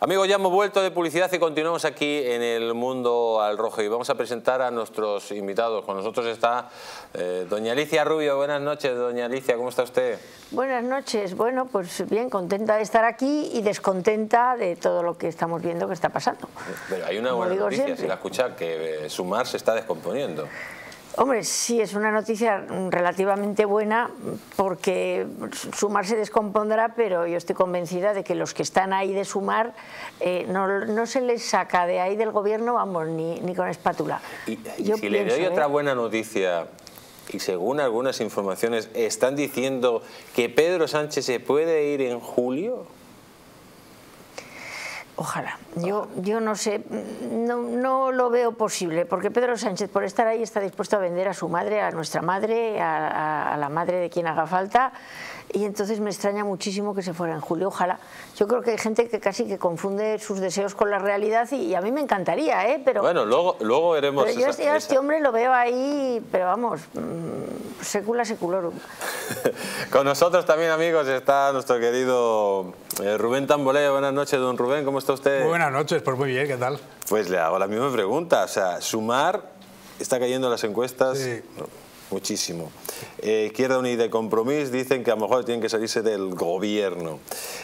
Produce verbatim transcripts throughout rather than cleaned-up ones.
Amigos, ya hemos vuelto de publicidad y continuamos aquí en el Mundo al Rojo y vamos a presentar a nuestros invitados. Con nosotros está eh, doña Alicia Rubio. Buenas noches, doña Alicia, ¿cómo está usted? Buenas noches. Bueno, pues bien, contenta de estar aquí y descontenta de todo lo que estamos viendo que está pasando. Pero hay una Como buena digo noticia, siempre. si la escucha, que eh, Sumar se está descomponiendo. Hombre, sí, es una noticia relativamente buena porque Sumar se descompondrá, pero yo estoy convencida de que los que están ahí de Sumar eh, no, no se les saca de ahí del gobierno, vamos, ni, ni con espátula. Y, y yo si le pienso, doy ¿eh? otra buena noticia, y según algunas informaciones están diciendo que Pedro Sánchez se puede ir en julio. Ojalá. Yo, yo no sé, no, no lo veo posible, porque Pedro Sánchez, por estar ahí, está dispuesto a vender a su madre, a nuestra madre, a, a, a la madre de quien haga falta, y entonces me extraña muchísimo que se fuera en julio. Ojalá. Yo creo que hay gente que casi que confunde sus deseos con la realidad y, y a mí me encantaría, ¿eh? Pero, bueno, luego, luego veremos. pero yo esa, este, a este esa. hombre lo veo ahí, pero vamos, mmm, secula seculorum. Con nosotros también, amigos, está nuestro querido eh, Rubén Tamboleo. Buenas noches, don Rubén, ¿cómo está usted? Muy buenas noches, pues muy bien, ¿qué tal? Pues le hago la misma pregunta, o sea, Sumar está cayendo en las encuestas. Sí. Muchísimo. Eh, Izquierda Unida y Compromís dicen que a lo mejor tienen que salirse del gobierno.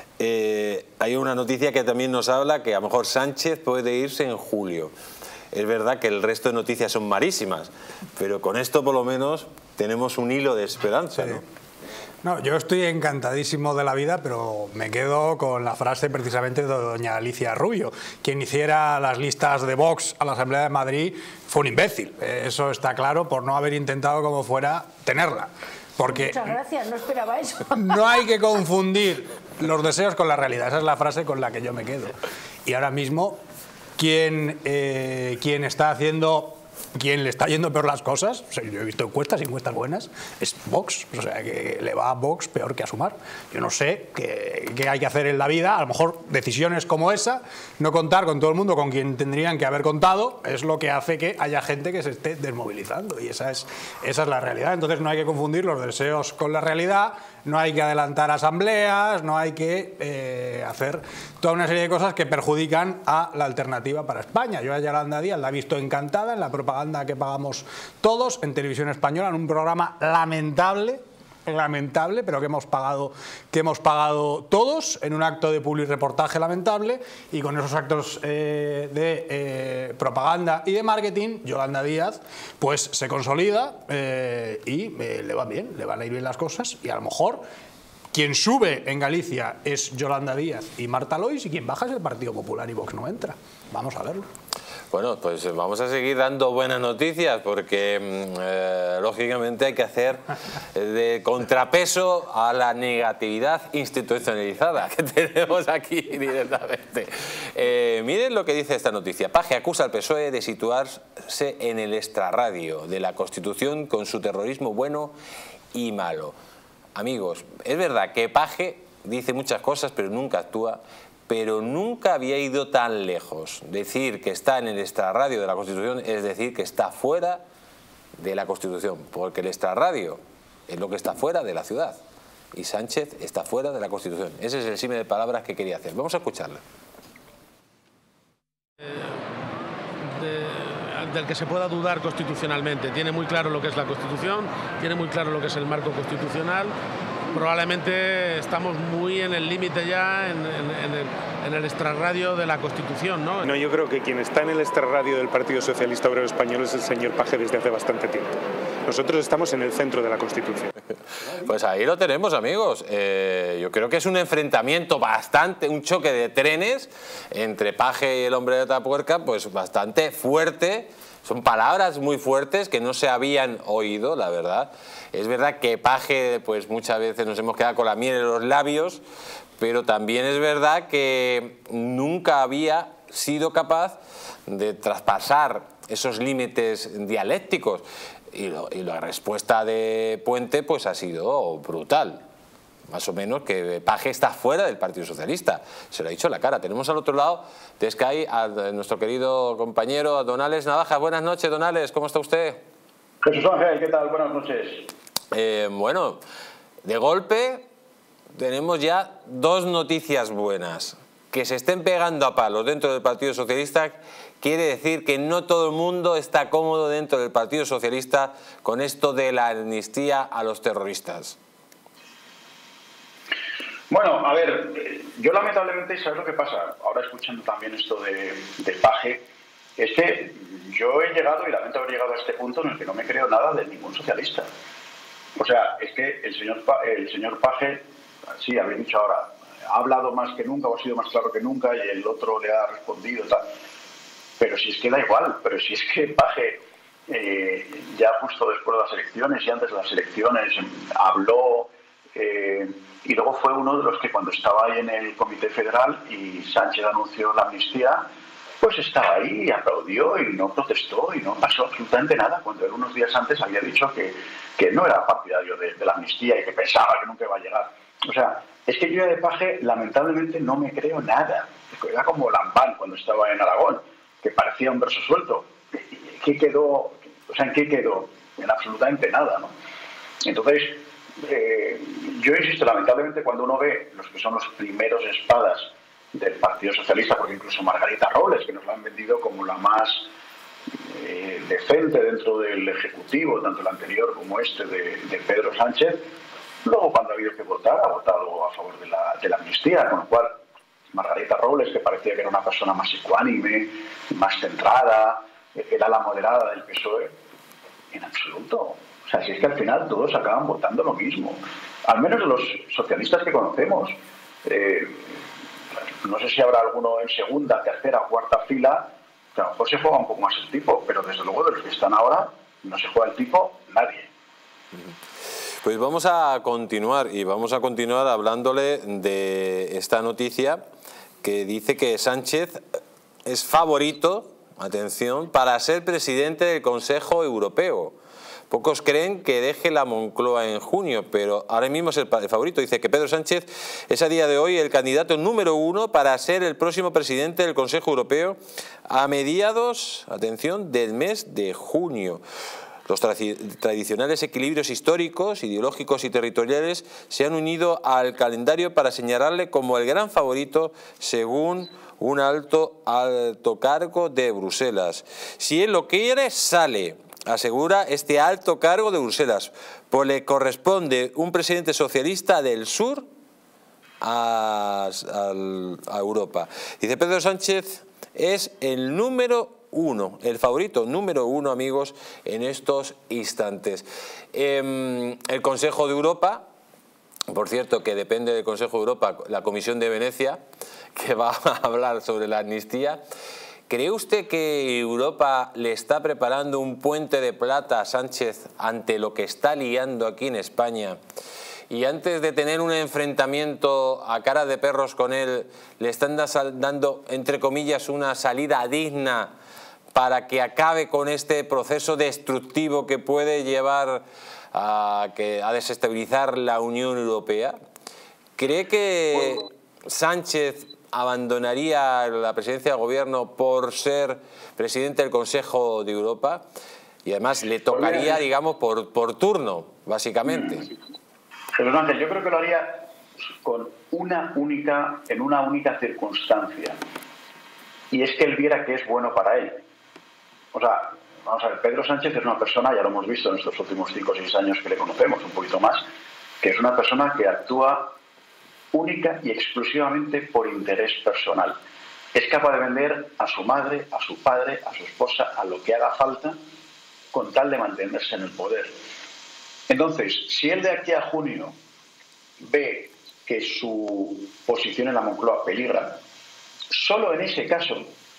Eh, hay una noticia que también nos habla que a lo mejor Sánchez puede irse en julio. Es verdad que el resto de noticias son marísimas, pero con esto por lo menos tenemos un hilo de esperanza, Sí. ¿no? No, yo estoy encantadísimo de la vida, pero me quedo con la frase precisamente de doña Alicia Rubio. Quien hiciera las listas de Vox a la Asamblea de Madrid fue un imbécil. Eso está claro por no haber intentado como fuera tenerla. Porque Muchas gracias, no esperaba eso. no hay que confundir los deseos con la realidad. Esa es la frase con la que yo me quedo. Y ahora mismo, quien, eh, quien está haciendo... Quien le está yendo peor las cosas, o sea, yo he visto encuestas y encuestas buenas, es Vox, o sea, que le va a Vox peor que a Sumar. Yo no sé qué, qué hay que hacer en la vida, a lo mejor decisiones como esa, no contar con todo el mundo con quien tendrían que haber contado, es lo que hace que haya gente que se esté desmovilizando, y esa es, esa es la realidad. Entonces no hay que confundir los deseos con la realidad, no hay que adelantar asambleas, no hay que eh, hacer toda una serie de cosas que perjudican a la alternativa para España. Yo a Yolanda Díaz la he visto encantada en la propaganda que pagamos todos en Televisión Española, en un programa lamentable, lamentable, pero que hemos pagado, que hemos pagado todos, en un acto de publireportaje lamentable, y con esos actos eh, de eh, propaganda y de marketing, Yolanda Díaz pues se consolida eh, y eh, le va bien, le van a ir bien las cosas, y a lo mejor quien sube en Galicia es Yolanda Díaz y Marta Lois, y quien baja es el Partido Popular y Vox no entra. Vamos a verlo. Bueno, pues vamos a seguir dando buenas noticias porque eh, lógicamente hay que hacer de contrapeso a la negatividad institucionalizada que tenemos aquí directamente. Eh, miren lo que dice esta noticia. Paje acusa al P S O E de situarse en el extrarradio de la Constitución con su terrorismo bueno y malo. Amigos, es verdad que Paje dice muchas cosas pero nunca actúa, pero nunca había ido tan lejos. Decir que está en el extrarradio de la Constitución es decir que está fuera de la Constitución, porque el extrarradio es lo que está fuera de la ciudad y Sánchez está fuera de la Constitución. Ese es el símil de palabras que quería hacer. Vamos a escucharle. De, del que se pueda dudar constitucionalmente. Tiene muy claro lo que es la Constitución, tiene muy claro lo que es el marco constitucional. Probablemente estamos muy en el límite ya, en, en, en, el, en el extrarradio de la Constitución, ¿no? No, yo creo que quien está en el extrarradio del Partido Socialista Obrero Español es el señor Paje desde hace bastante tiempo. Nosotros estamos en el centro de la Constitución. Pues ahí lo tenemos, amigos. Eh, yo creo que es un enfrentamiento bastante, un choque de trenes entre Paje y el hombre de Atapuerca, pues bastante fuerte. Son palabras muy fuertes que no se habían oído, la verdad. Es verdad que Paje, pues muchas veces nos hemos quedado con la miel en los labios, pero también es verdad que nunca había sido capaz de traspasar esos límites dialécticos. Y, lo, y la respuesta de Puente pues ha sido brutal. Más o menos que Paje está fuera del Partido Socialista. Se lo ha dicho en la cara. Tenemos al otro lado de Sky a nuestro querido compañero Don Alex Navajas. Buenas noches, Don Alex, ¿cómo está usted? Jesús Ángel, ¿qué tal? Buenas noches. Eh, bueno, de golpe tenemos ya dos noticias buenas. que se estén pegando a palos dentro del Partido Socialista quiere decir que no todo el mundo está cómodo dentro del Partido Socialista con esto de la amnistía a los terroristas. Bueno, a ver, yo lamentablemente, ¿sabes lo que pasa? Ahora escuchando también esto de, de Paje, es que yo he llegado, y lamento haber llegado a este punto en el que no me creo nada de ningún socialista. O sea, es que el señor, el señor Paje, sí, habéis dicho ahora, ha hablado más que nunca, o ha sido más claro que nunca, y el otro le ha respondido y tal. Pero si es que da igual, pero si es que Paje, eh, ya justo después de las elecciones y antes de las elecciones, habló, eh, y luego fue uno de los que cuando estaba ahí en el Comité Federal y Sánchez anunció la amnistía, pues estaba ahí y aplaudió y no protestó y no pasó absolutamente nada, cuando él unos días antes había dicho que, que no era partidario de, de la amnistía y que pensaba que nunca iba a llegar. O sea, es que yo de Paje lamentablemente no me creo nada. Era como Lambán cuando estaba en Aragón, que parecía un verso suelto. ¿Qué quedó? O sea, ¿en qué quedó? En absolutamente nada, ¿no? Entonces, eh, yo insisto, lamentablemente cuando uno ve los que son los primeros espadas del Partido Socialista, porque incluso Margarita Robles, que nos la han vendido como la más eh, decente dentro del Ejecutivo, tanto el anterior como este de, de Pedro Sánchez, luego cuando ha habido que votar, ha votado a favor de la, de la amnistía, con lo cual Margarita Robles, que parecía que era una persona más ecuánime, más centrada, era la moderada del P S O E, en absoluto. O sea, si es que al final todos acaban votando lo mismo, al menos los socialistas que conocemos. Eh, no sé si habrá alguno en segunda, tercera o cuarta fila, que a lo mejor se juega un poco más el tipo, pero desde luego de los que están ahora no se juega el tipo nadie. Pues vamos a continuar y vamos a continuar hablándole de esta noticia que dice que Sánchez es favorito, atención, para ser presidente del Consejo Europeo. Pocos creen que deje la Moncloa en junio, pero ahora mismo es el favorito. Dice que Pedro Sánchez es a día de hoy el candidato número uno para ser el próximo presidente del Consejo Europeo a mediados, atención, del mes de junio. Los tra tradicionales equilibrios históricos, ideológicos y territoriales se han unido al calendario para señalarle como el gran favorito según un alto, alto cargo de Bruselas. Si él lo quiere, sale, asegura este alto cargo de Bruselas, pues le corresponde un presidente socialista del sur a, a, a Europa. Dice Pedro Sánchez es el número uno, el favorito número uno, amigos, en estos instantes. Eh, el Consejo de Europa, por cierto, que depende del Consejo de Europa, la Comisión de Venecia, que va a hablar sobre la amnistía. ¿Cree usted que Europa le está preparando un puente de plata a Sánchez ante lo que está liando aquí en España? Y antes de tener un enfrentamiento a cara de perros con él, le están dando, entre comillas, una salida digna para que acabe con este proceso destructivo que puede llevar a, que, a desestabilizar la Unión Europea? ¿Cree que Sánchez abandonaría la presidencia del gobierno por ser presidente del Consejo de Europa? Y además le tocaría, digamos, por, por turno, básicamente. Jesús Ángel, yo creo que lo haría con una única, en una única circunstancia, y es que él viera que es bueno para él. O sea, vamos a ver, Pedro Sánchez es una persona, ya lo hemos visto en estos últimos cinco o seis años que le conocemos, un poquito más, que es una persona que actúa única y exclusivamente por interés personal. Es capaz de vender a su madre, a su padre, a su esposa, a lo que haga falta, con tal de mantenerse en el poder. Entonces, si él de aquí a junio ve que su posición en la Moncloa peligra, solo en ese caso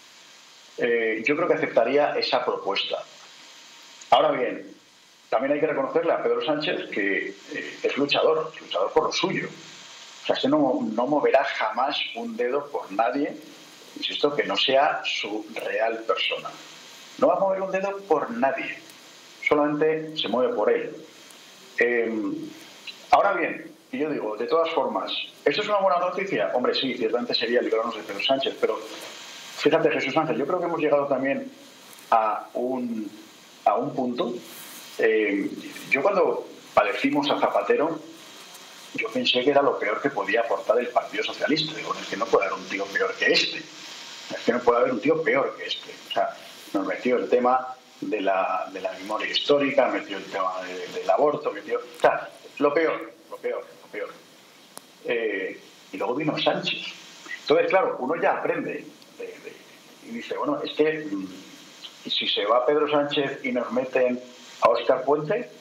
eh, yo creo que aceptaría esa propuesta. Ahora bien, también hay que reconocerle a Pedro Sánchez que eh, es luchador, es luchador por lo suyo. O sea, este no, no moverá jamás un dedo por nadie, insisto, que no sea su real persona. No va a mover un dedo por nadie, solamente se mueve por él. Eh, ahora bien, y yo digo, de todas formas, ¿esto es una buena noticia? Hombre, sí, ciertamente sería librarnos de Pedro Sánchez, pero fíjate, Jesús Ángel, yo creo que hemos llegado también a un, a un punto. Eh, yo cuando padecimos a Zapatero, yo pensé que era lo peor que podía aportar el Partido Socialista. Digo, es que no puede haber un tío peor que este. Es que no puede haber un tío peor que este. O sea, nos metió el tema de la, de la memoria histórica, metió el tema de, del aborto, metió... O sea, lo peor, lo peor, lo peor. Eh, y luego vino Sánchez. Entonces, claro, uno ya aprende de, de, y dice, bueno, es que y si se va Pedro Sánchez y nos meten a Óscar Puente,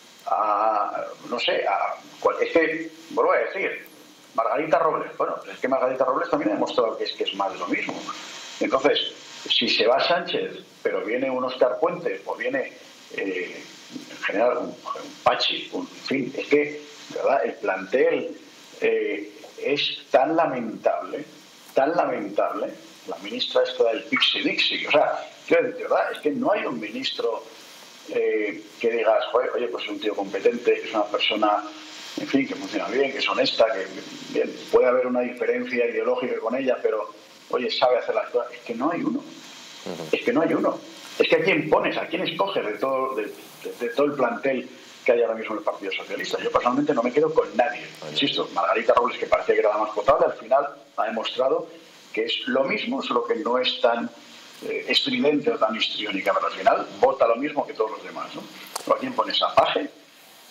a, no sé, a, es que, vuelvo a decir, Margarita Robles, bueno, es que Margarita Robles también ha demostrado que es, que es más de lo mismo. Entonces, si se va Sánchez, pero viene un Óscar Puente, o viene eh, en general un, un Pachi, un, en fin, es que, ¿verdad?, el plantel eh, es tan lamentable, tan lamentable, la ministra esta del Pixie Dixie, o sea, de verdad, es que no hay un ministro eh, que digas, oye, oye, pues es un tío competente, es una persona, en fin, que funciona bien, que es honesta, que bien, puede haber una diferencia ideológica con ella, pero, oye, sabe hacer las cosas. Es que no hay uno, es que no hay uno. Es que a quién pones, a quién escoges de todo, de, de, de todo el plantel que hay ahora mismo en el Partido Socialista. Yo personalmente no me quedo con nadie. Insisto, Margarita Robles, que parecía que era la más potable, al final ha demostrado que es lo mismo, solo que no es tan eh, estridente o tan histriónica, pero al final vota lo mismo que todos los demás, ¿no? ¿A quién pones? ¿A Paje? Eh,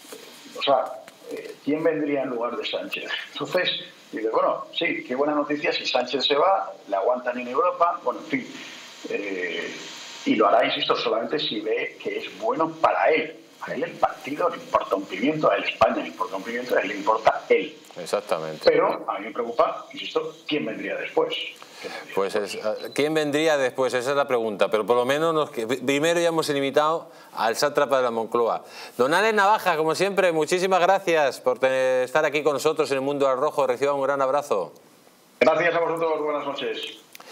o sea, eh, ¿quién vendría en lugar de Sánchez? Entonces, dices, bueno, sí, qué buena noticia, si Sánchez se va, le aguantan en Europa, bueno, en fin, eh, y lo hará, insisto, solamente si ve que es bueno para él. A él el partido le importa un pimiento, a él España le importa un pimiento, a él le importa él. Exactamente. Pero a mí me preocupa, insisto, ¿quién vendría después? ¿Quién vendría pues después? Es, ¿quién vendría después? Esa es la pregunta. Pero por lo menos nos, primero ya hemos limitado al sátrapa de la Moncloa. Don Alex Navaja, como siempre, muchísimas gracias por tener, estar aquí con nosotros en el Mundo al Rojo. Reciba un gran abrazo. Gracias a vosotros, buenas noches.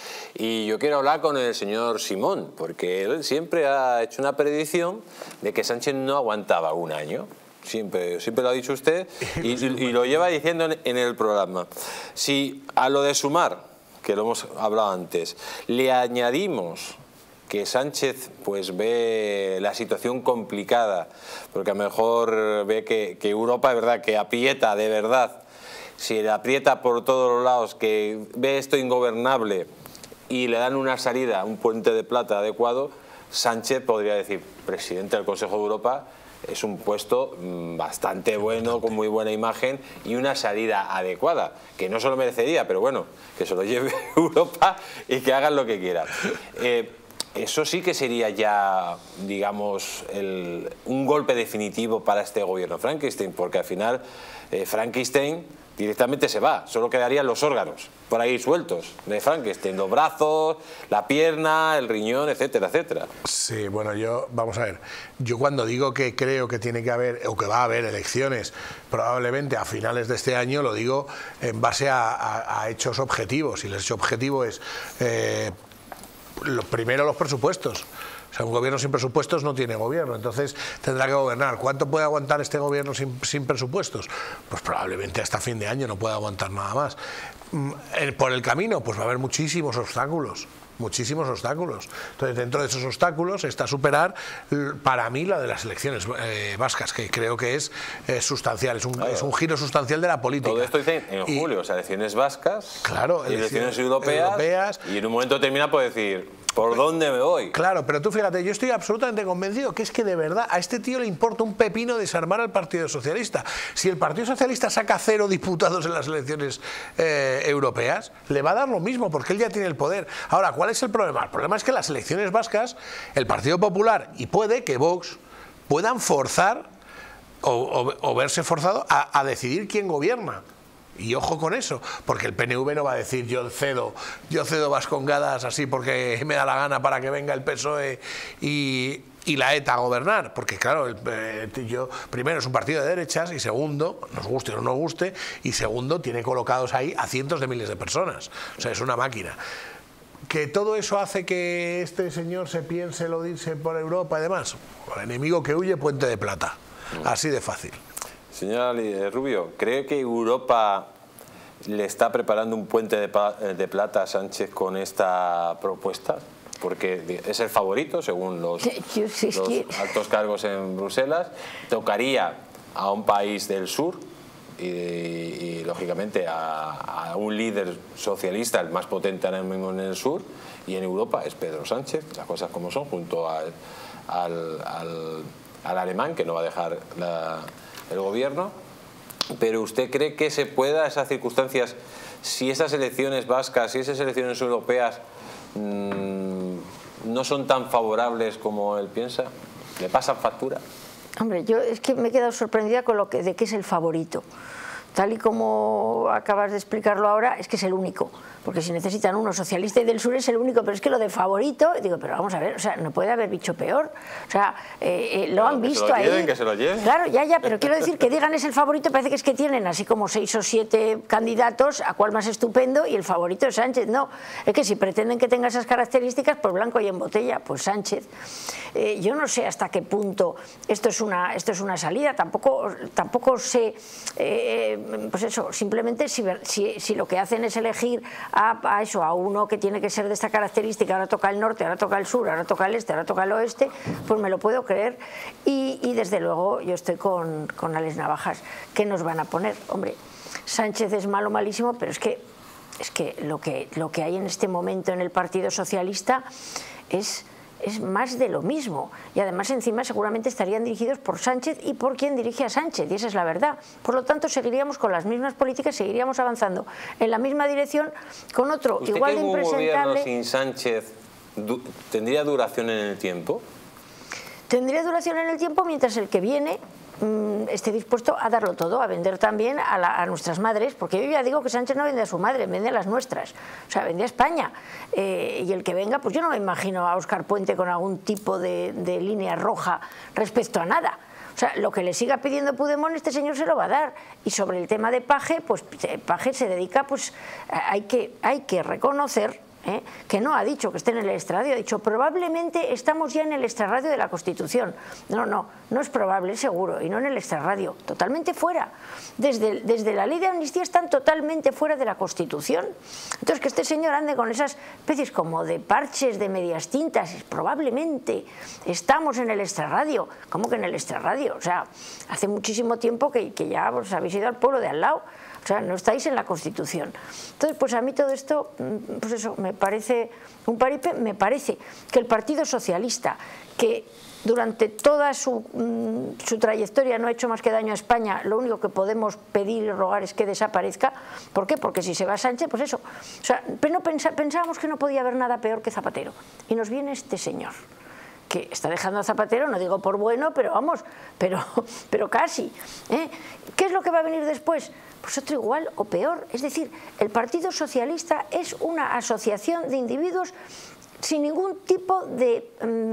Y yo quiero hablar con el señor Simón, porque él siempre ha hecho una predicción de que Sánchez no aguantaba un año. Siempre, siempre lo ha dicho usted y, y, y lo lleva diciendo en, en el programa. Si a lo de Sumar, que lo hemos hablado antes, le añadimos que Sánchez pues ve la situación complicada, porque a lo mejor ve que, que Europa, de verdad, que aprieta de verdad, si le aprieta por todos los lados, que ve esto ingobernable, y le dan una salida, un puente de plata adecuado, Sánchez podría decir, presidente del Consejo de Europa, es un puesto bastante bueno, con muy buena imagen y una salida adecuada, que no se lo merecería, pero bueno, que se lo lleve Europa y que hagan lo que quieran. Eh, eso sí que sería ya, digamos, el, un golpe definitivo para este gobierno Frankenstein, porque al final eh, Frankenstein directamente se va, solo quedarían los órganos por ahí sueltos de Frankenstein, los brazos, la pierna, el riñón, etcétera, etcétera. Sí, bueno, yo, vamos a ver, yo cuando digo que creo que tiene que haber, o que va a haber elecciones probablemente a finales de este año, lo digo en base a, a, a hechos objetivos, y el hecho objetivo es, eh, lo primero, los presupuestos. O sea, un gobierno sin presupuestos no tiene gobierno, entonces tendrá que gobernar. ¿Cuánto puede aguantar este gobierno sin, sin presupuestos? Pues probablemente hasta fin de año no pueda aguantar nada más. Por el camino, pues va a haber muchísimos obstáculos. Muchísimos obstáculos. Entonces, dentro de esos obstáculos está superar, para mí, la de las elecciones eh, vascas, que creo que es eh, sustancial, es un, claro. es un giro sustancial de la política. Todo esto dice en y, julio, o sea, elecciones vascas, claro, y elecciones, elecciones europeas, europeas, y en un momento termina por decir, ¿por dónde me voy? Claro, pero tú fíjate, yo estoy absolutamente convencido que es que de verdad a este tío le importa un pepino desarmar al Partido Socialista. Si el Partido Socialista saca cero diputados en las elecciones eh, europeas, le va a dar lo mismo, porque él ya tiene el poder. Ahora, ¿cuál es el problema? El problema es que en las elecciones vascas, el Partido Popular, y puede que Vox, puedan forzar o, o, o verse forzado a, a decidir quién gobierna. Y ojo con eso, porque el P N V no va a decir yo cedo, yo cedo Vascongadas así porque me da la gana para que venga el P S O E y, y la ETA a gobernar, porque claro, el, eh, yo, primero es un partido de derechas y segundo, nos guste o no nos guste, y segundo tiene colocados ahí a cientos de miles de personas, o sea, es una máquina. Que todo eso hace que este señor se piense lo dice por Europa y demás, el enemigo que huye, puente de plata, así de fácil. Señora Rubio, ¿cree que Europa le está preparando un puente de, de plata a Sánchez con esta propuesta? Porque es el favorito, según los, los altos cargos en Bruselas. Tocaría a un país del sur, y, y lógicamente a, a un líder socialista, el más potente ahora mismo en el sur y en Europa, es Pedro Sánchez, las cosas como son, junto al, al, al, al alemán, que no va a dejar la, el gobierno. Pero ¿usted cree que se pueda, esas circunstancias, si esas elecciones vascas, si esas elecciones europeas mmm, no son tan favorables como él piensa? ¿Le pasan factura? Hombre, yo es que me he quedado sorprendida con lo que, de qué es el favorito. Tal y como acabas de explicarlo ahora, es que es el único. Porque si necesitan uno socialista y del sur es el único, pero es que lo de favorito, digo, pero vamos a ver, o sea, no puede haber bicho peor. O sea, eh, eh, lo claro, han que visto se lo ahí. lleven, que se lo lleven. Claro, ya, ya, pero quiero decir que digan es el favorito, parece que es que tienen así como seis o siete candidatos, a cuál más estupendo, y el favorito es Sánchez. No, es que si pretenden que tenga esas características, pues blanco y en botella, pues Sánchez. Eh, yo no sé hasta qué punto esto es una, esto es una salida, tampoco, tampoco sé, eh, pues eso, simplemente si, si, si lo que hacen es elegir a, a eso, a uno que tiene que ser de esta característica, ahora toca el norte, ahora toca el sur, ahora toca el este, ahora toca el oeste, pues me lo puedo creer. Y, y desde luego yo estoy con, con Alex Navajas. ¿Qué nos van a poner? Hombre, Sánchez es malo, malísimo, pero es que, es que, lo, que lo que hay en este momento en el Partido Socialista es... es más de lo mismo, y además encima seguramente estarían dirigidos por Sánchez y por quien dirige a Sánchez, y esa es la verdad. Por lo tanto, seguiríamos con las mismas políticas, seguiríamos avanzando en la misma dirección con otro igual de impresentable. ¿Usted cree que un gobierno sin Sánchez du tendría duración en el tiempo? Tendría duración en el tiempo mientras el que viene esté dispuesto a darlo todo, a vender también a, la, a nuestras madres, porque yo ya digo que Sánchez no vende a su madre, vende a las nuestras, o sea, vende a España, eh, y el que venga, pues yo no me imagino a Óscar Puente con algún tipo de, de línea roja respecto a nada. O sea, lo que le siga pidiendo Puigdemont, este señor se lo va a dar. Y sobre el tema de Paje, pues Paje se dedica, pues hay que, hay que reconocer ¿Eh? que no ha dicho que esté en el extrarradio, ha dicho probablemente estamos ya en el extrarradio de la Constitución. No, no, no es probable, es seguro, y no en el extrarradio, totalmente fuera. Desde, desde la ley de amnistía están totalmente fuera de la Constitución. Entonces que este señor ande con esas especies como de parches de medias tintas, probablemente estamos en el extrarradio. ¿Cómo que en el extrarradio? O sea, hace muchísimo tiempo que, que ya os habéis ido al pueblo de al lado. O sea, no estáis en la Constitución. Entonces, pues a mí todo esto, pues eso, me parece un paripé. Me parece que el Partido Socialista, que durante toda su, su trayectoria no ha hecho más que daño a España, lo único que podemos pedir y rogar es que desaparezca. ¿Por qué? Porque si se va Sánchez, pues eso. O sea, no pensa, pensábamos que no podía haber nada peor que Zapatero. Y nos viene este señor, que está dejando a Zapatero, no digo por bueno, pero vamos, pero, pero casi. ¿eh? ¿Qué es lo que va a venir después? Pues otro igual o peor. Es decir, el Partido Socialista es una asociación de individuos sin ningún tipo de,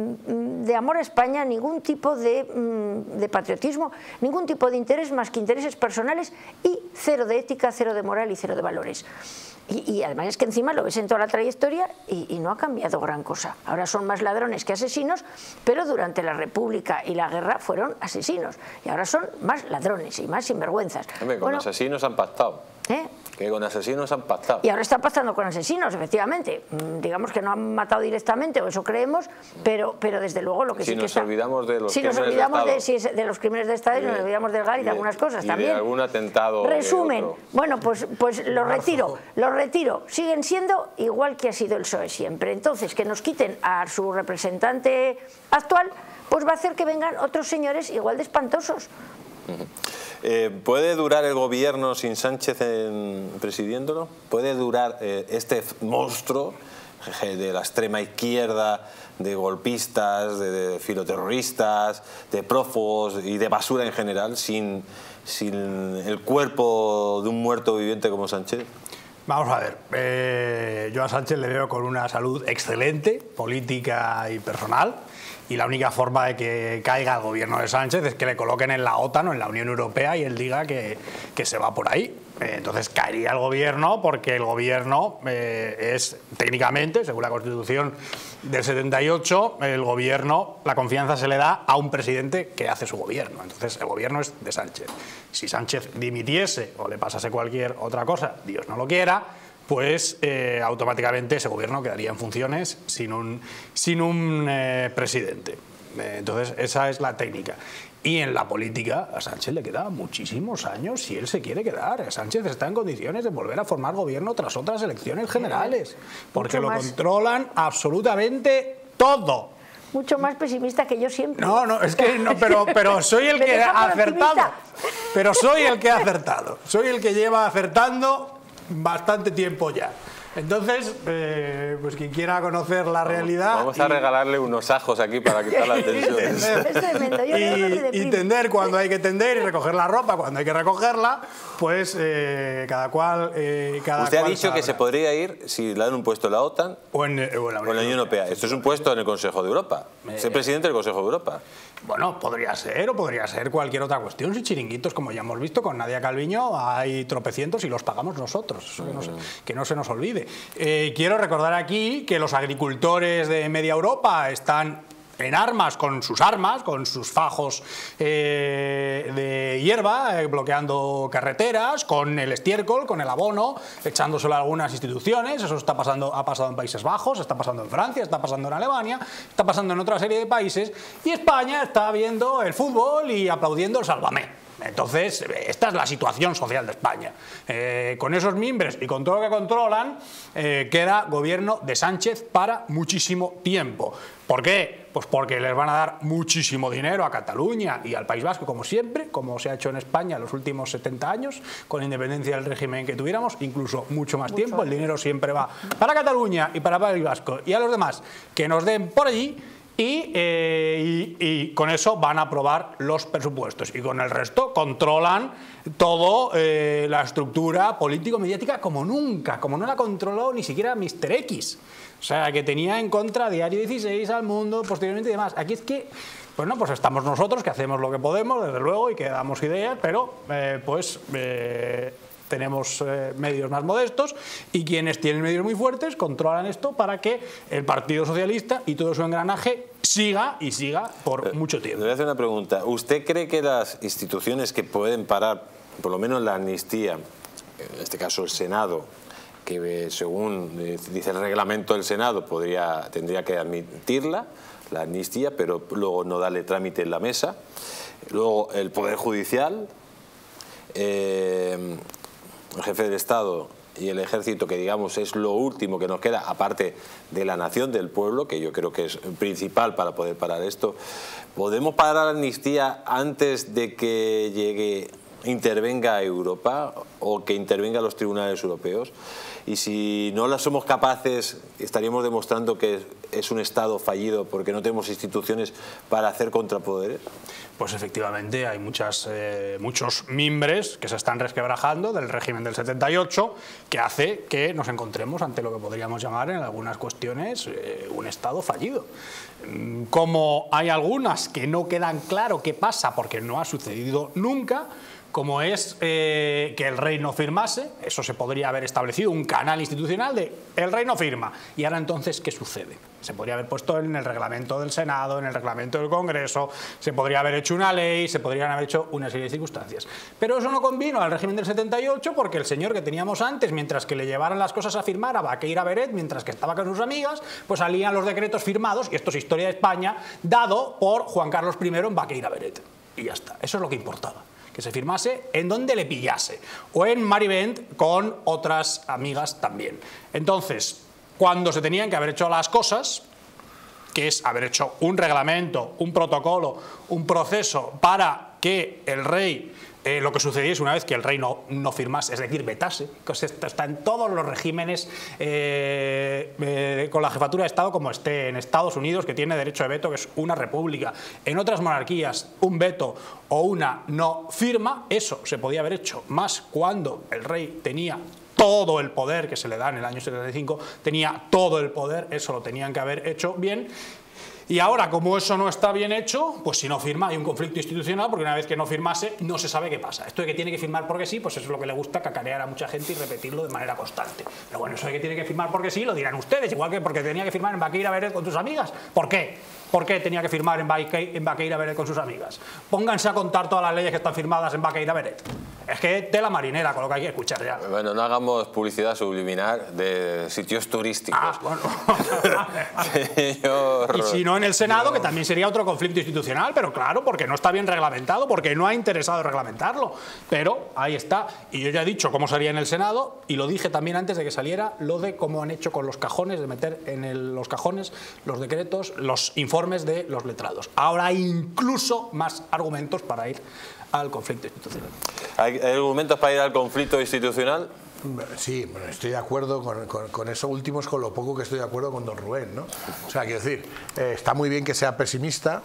de amor a España, ningún tipo de, de patriotismo, ningún tipo de interés más que intereses personales y cero de ética, cero de moral y cero de valores. Y, y además es que encima lo ves en toda la trayectoria y, y no ha cambiado gran cosa. Ahora son más ladrones que asesinos, pero durante la República y la guerra fueron asesinos. Y ahora son más ladrones y más sinvergüenzas. Hombre, con bueno, asesinos han pactado. ¿Eh? Que con asesinos han pactado. Y ahora están pactando con asesinos, efectivamente. Digamos que no han matado directamente, o eso creemos, pero, pero desde luego lo que si sí que nos está... olvidamos de los si crímenes nos olvidamos de de, Estado. sí, de los crímenes de Estado y, y nos olvidamos del G A R y de algunas cosas y también. de algún atentado. Resumen, bueno, pues, pues lo retiro, lo retiro. Siguen siendo igual que ha sido el P S O E siempre. Entonces, que nos quiten a su representante actual, pues va a hacer que vengan otros señores igual de espantosos. Eh, ¿Puede durar el gobierno sin Sánchez en, presidiéndolo? ¿Puede durar eh, este monstruo de la extrema izquierda, de golpistas, de, de filoterroristas, de prófugos y de basura en general, sin, sin el cuerpo de un muerto viviente como Sánchez? Vamos a ver, eh, yo a Sánchez le veo con una salud excelente, política y personal, y la única forma de que caiga el gobierno de Sánchez es que le coloquen en la OTAN o en la Unión Europea y él diga que, que se va por ahí. Eh, entonces caería el gobierno porque el gobierno eh, es técnicamente, según la Constitución del setenta y ocho, el gobierno, la confianza se le da a un presidente que hace su gobierno. Entonces el gobierno es de Sánchez. Si Sánchez dimitiese o le pasase cualquier otra cosa, Dios no lo quiera, pues eh, automáticamente ese gobierno quedaría en funciones sin un, sin un eh, presidente. Eh, entonces esa es la técnica. Y en la política a Sánchez le quedan muchísimos años si él se quiere quedar. Sánchez está en condiciones de volver a formar gobierno tras otras elecciones generales, porque lo controlan absolutamente todo. Mucho más pesimista que yo siempre. No, no, es que no, pero, pero soy el que ha acertado. Pero soy el que ha acertado. Soy el que lleva acertando bastante tiempo ya. Entonces, eh, pues quien quiera conocer la realidad... Vamos a y, regalarle unos ajos aquí para quitar la tensión. Es tremendo. Yo y, y tender cuando hay que tender y recoger la ropa cuando hay que recogerla, pues eh, cada cual... Eh, cada Usted cual ha dicho sabrá. que se podría ir si le dan un puesto en la OTAN o en, o en la o en la Unión Europea. Esto es un puesto en el Consejo de Europa. Ser presidente del Consejo de Europa. Bueno, podría ser o podría ser cualquier otra cuestión. Si chiringuitos, como ya hemos visto con Nadia Calviño, hay tropecientos y los pagamos nosotros. Eso que, no se, que no se nos olvide. Eh, quiero recordar aquí que los agricultores de media Europa están en armas, con sus armas, con sus fajos eh, de hierba, eh, bloqueando carreteras, con el estiércol, con el abono, echándoselo a algunas instituciones. Eso está pasando, ha pasado en Países Bajos, está pasando en Francia, está pasando en Alemania, está pasando en otra serie de países, y España está viendo el fútbol y aplaudiendo el Sálvame. Entonces, esta es la situación social de España. Eh, con esos mimbres y con todo lo que controlan, eh, queda gobierno de Sánchez para muchísimo tiempo. ¿Por qué? Pues porque les van a dar muchísimo dinero a Cataluña y al País Vasco, como siempre, como se ha hecho en España en los últimos setenta años, con independencia del régimen que tuviéramos, incluso mucho más mucho tiempo. El dinero siempre va para Cataluña y para el País Vasco, y a los demás que nos den por allí. Y, eh, y, y con eso van a aprobar los presupuestos, y con el resto controlan todo eh, la estructura político-mediática como nunca, como no la controló ni siquiera mister X, o sea, que tenía en contra Diario dieciséis, Al Mundo, posteriormente y demás. Aquí es que, bueno, pues estamos nosotros que hacemos lo que podemos, desde luego, y que damos ideas, pero eh, pues... Eh, tenemos eh, medios más modestos, y quienes tienen medios muy fuertes controlan esto para que el Partido Socialista y todo su engranaje siga y siga por eh, mucho tiempo. Le voy a hacer una pregunta. ¿Usted cree que las instituciones que pueden parar, por lo menos la amnistía, en este caso el Senado, que según dice el reglamento del Senado podría, tendría que admitirla, la amnistía, pero luego no darle trámite en la mesa, luego el Poder Judicial, eh, el jefe del Estado y el Ejército, que digamos es lo último que nos queda, aparte de la nación, del pueblo, que yo creo que es principal para poder parar esto? ¿Podemos parar la amnistía antes de que llegue, intervenga Europa o que intervengan los tribunales europeos? Y si no la somos capaces, estaríamos demostrando que es un Estado fallido porque no tenemos instituciones para hacer contrapoderes. Pues efectivamente hay muchas, eh, muchos mimbres que se están resquebrajando del régimen del setenta y ocho, que hace que nos encontremos ante lo que podríamos llamar en algunas cuestiones eh, un Estado fallido. Como hay algunas que no quedan claro qué pasa porque no ha sucedido nunca, como es eh, que el rey no firmase, eso se podría haber establecido un canal institucional de el rey no firma, y ahora entonces ¿qué sucede? Se podría haber puesto en el reglamento del Senado, en el reglamento del Congreso, se podría haber hecho una ley, se podrían haber hecho una serie de circunstancias. Pero eso no convino al régimen del setenta y ocho, porque el señor que teníamos antes, mientras que le llevaran las cosas a firmar a Baqueira Beret, mientras que estaba con sus amigas, pues salían los decretos firmados, y esto es historia de España, dado por Juan Carlos primero en Baqueira Beret. Y ya está, eso es lo que importaba, que se firmase en donde le pillase, o en Marivent con otras amigas también. Entonces, cuando se tenían que haber hecho las cosas, que es haber hecho un reglamento, un protocolo, un proceso para que el rey, eh, lo que sucediese una vez que el rey no, no firmase, es decir, vetase, que esto está en todos los regímenes eh, eh, con la jefatura de Estado, como esté en Estados Unidos, que tiene derecho de veto, que es una república. En otras monarquías, un veto o una no firma, eso se podía haber hecho, más cuando el rey tenía todo el poder que se le da en el año setenta y cinco, tenía todo el poder, eso lo tenían que haber hecho bien. Y ahora, como eso no está bien hecho, pues si no firma hay un conflicto institucional, porque una vez que no firmase no se sabe qué pasa. Esto de que tiene que firmar porque sí, pues eso es lo que le gusta cacarear a mucha gente y repetirlo de manera constante. Pero bueno, eso de que tiene que firmar porque sí, lo dirán ustedes, igual que porque tenía que firmar en Baqueira Beret con sus amigas. ¿Por qué? ¿Por qué tenía que firmar en Baqueira Beret con sus amigas? Pónganse a contar todas las leyes que están firmadas en Baqueira Beret. Es que tela marinera con lo que hay que escuchar ya. Bueno, no hagamos publicidad subliminal de sitios turísticos. Ah, bueno. Señor... Y si no no en el Senado, que también sería otro conflicto institucional, pero claro, porque no está bien reglamentado, porque no ha interesado reglamentarlo. Pero ahí está. Y yo ya he dicho cómo sería en el Senado, y lo dije también antes de que saliera, lo de cómo han hecho con los cajones, de meter en el, los cajones los decretos, los informes de los letrados. Ahora hay incluso más argumentos para ir al conflicto institucional. ¿Hay argumentos para ir al conflicto institucional? Sí, bueno, estoy de acuerdo con, con, con eso último, es con lo poco que estoy de acuerdo con don Rubén, ¿no? O sea, quiero decir, eh, está muy bien que sea pesimista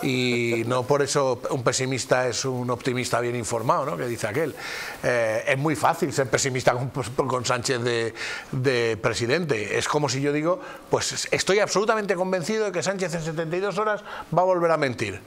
y no por eso un pesimista es un optimista bien informado, ¿no? Que dice aquel. Eh, es muy fácil ser pesimista con, con Sánchez de, de presidente. Es como si yo digo, pues estoy absolutamente convencido de que Sánchez en setenta y dos horas va a volver a mentir.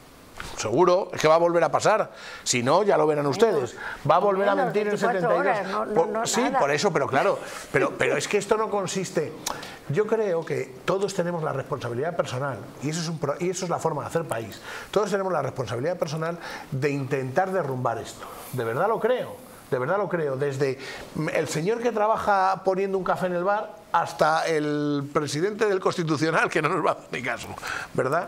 Seguro, es que va a volver a pasar. Si no, ya lo verán ustedes. Va a volver a mentir en setenta y dos. Horas, no, no, por, no, sí, nada. por eso, pero claro. Pero, pero es que esto no consiste. Yo creo que todos tenemos la responsabilidad personal, y eso, es un, y eso es la forma de hacer país. Todos tenemos la responsabilidad personal de intentar derrumbar esto. De verdad lo creo. De verdad lo creo. Desde el señor que trabaja poniendo un café en el bar hasta el presidente del Constitucional, que no nos va a dar ni caso, ¿verdad?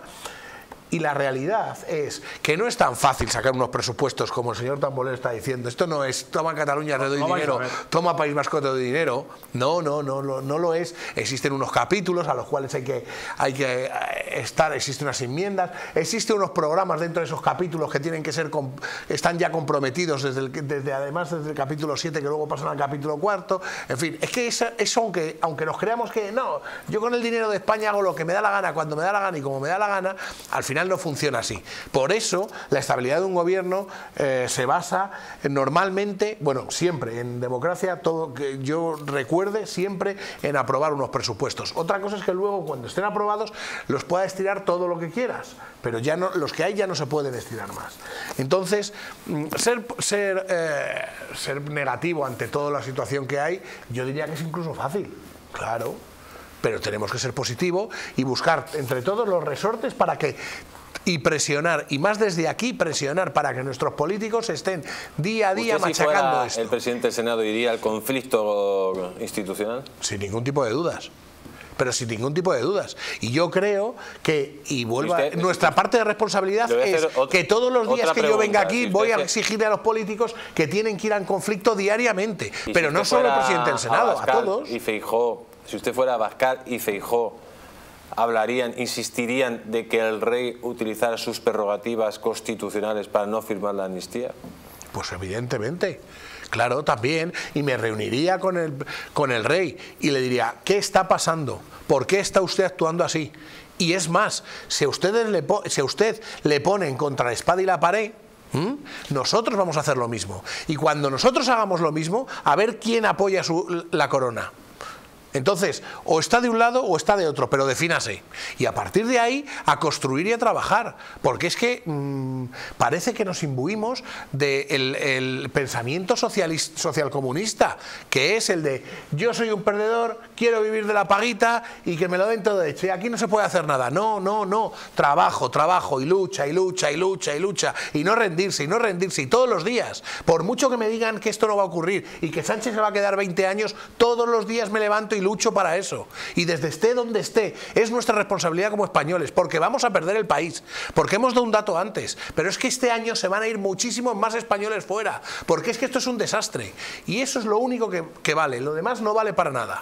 Y la realidad es que no es tan fácil sacar unos presupuestos como el señor Tambolé está diciendo. Esto no es toma Cataluña, te doy no, no dinero, toma País Vasco, te doy dinero. No, no, no, no, no lo es. Existen unos capítulos a los cuales hay que, hay que estar, existen unas enmiendas, existen unos programas dentro de esos capítulos que tienen que ser, están ya comprometidos desde, el, desde además desde el capítulo siete, que luego pasan al capítulo cuarto. En fin, es que eso, eso aunque, aunque nos creamos que no, yo con el dinero de España hago lo que me da la gana, cuando me da la gana y como me da la gana, al final no funciona así. Por eso la estabilidad de un gobierno eh, se basa en, normalmente, bueno, siempre en democracia, todo que yo recuerde siempre en aprobar unos presupuestos. Otra cosa es que luego cuando estén aprobados los puedas estirar todo lo que quieras, pero ya no, los que hay ya no se pueden estirar más. Entonces, ser, ser, eh, ser negativo ante toda la situación que hay, yo diría que es incluso fácil, claro. Pero tenemos que ser positivos y buscar entre todos los resortes para que, y presionar, y más desde aquí presionar para que nuestros políticos estén día a día ¿Usted, machacando si fuera esto? el presidente del Senado, iría al conflicto institucional? Sin ningún tipo de dudas. Pero sin ningún tipo de dudas. Y yo creo que, y vuelvo a, nuestra parte de responsabilidad es otro, que todos los días que pregunta, yo venga aquí si voy a exigirle a los políticos que tienen que ir al conflicto diariamente. Pero si no solo el presidente del Senado, a, a todos. Y Feijóo, si usted fuera a Abascal y Feijóo, hablarían, insistirían de que el rey utilizara sus prerrogativas constitucionales para no firmar la amnistía. Pues evidentemente. Claro, también, y me reuniría con el, con el rey y le diría, ¿qué está pasando? ¿Por qué está usted actuando así? Y es más, si a, ustedes le, si a usted le ponen contra la espada y la pared, ¿Mm? nosotros vamos a hacer lo mismo. Y cuando nosotros hagamos lo mismo, a ver quién apoya su, la corona. Entonces, o está de un lado o está de otro, pero defínase. Y a partir de ahí, a construir y a trabajar. Porque es que mmm, parece que nos imbuimos del de el pensamiento socialcomunista, que es el de yo soy un perdedor, quiero vivir de la paguita y que me lo den todo hecho. Y aquí no se puede hacer nada. No, no, no. Trabajo, trabajo y lucha y lucha y lucha y lucha. Y no rendirse y no rendirse. Y todos los días. Por mucho que me digan que esto no va a ocurrir y que Sánchez se va a quedar veinte años, todos los días me levanto y lucho para eso. Y desde esté donde esté, es nuestra responsabilidad como españoles, porque vamos a perder el país, porque hemos dado un dato antes, pero es que este año se van a ir muchísimos más españoles fuera, porque es que esto es un desastre. Y eso es lo único que, que vale, lo demás no vale para nada.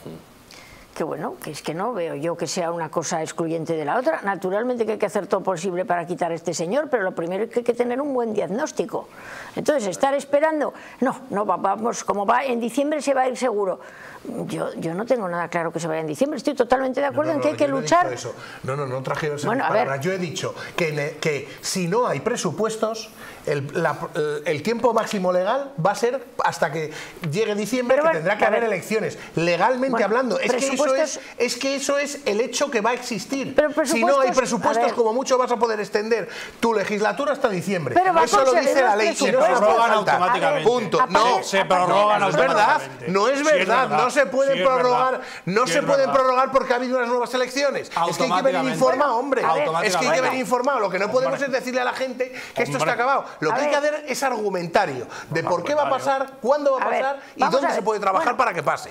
Que bueno, que es que no veo yo que sea una cosa excluyente de la otra. Naturalmente que hay que hacer todo posible para quitar a este señor, pero lo primero es que hay que tener un buen diagnóstico. Entonces, estar esperando, no, no vamos, como va, en diciembre se va a ir seguro. Yo, yo no tengo nada claro que se vaya en diciembre, estoy totalmente de acuerdo no, no, en que no, hay que no luchar. He eso. No, no, no traje esas bueno, palabras. Yo he dicho que, que si no hay presupuestos, el, la, el tiempo máximo legal va a ser hasta que llegue diciembre, pero que bueno, tendrá que haber ver. elecciones. Legalmente bueno, hablando, es que, eso es, es que eso es el hecho que va a existir. Si no hay presupuestos, como mucho vas a poder extender tu legislatura hasta diciembre. Pero eso lo dice la ley, si no se prorrogan automáticamente. Punto. No, se prorrogan no es verdad, no es verdad, no se pueden sí prorrogar, no sí se pueden verdad. prorrogar porque ha habido unas nuevas elecciones. Es que hay que venir informado, hombre. Es que hay que venir informado. Lo que no podemos hombre. es decirle a la gente que esto está acabado. Lo a que ver. hay que hacer es argumentario de por qué va a pasar, cuándo va a pasar a y dónde se puede trabajar bueno, para que pase. A ver,